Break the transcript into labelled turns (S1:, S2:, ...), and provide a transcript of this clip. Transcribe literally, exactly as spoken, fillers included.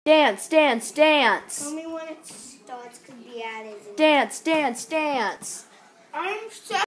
S1: Dance, dance, dance.
S2: Tell me when it starts because the ad isn't.
S1: Dance, dance, dance.
S2: I'm so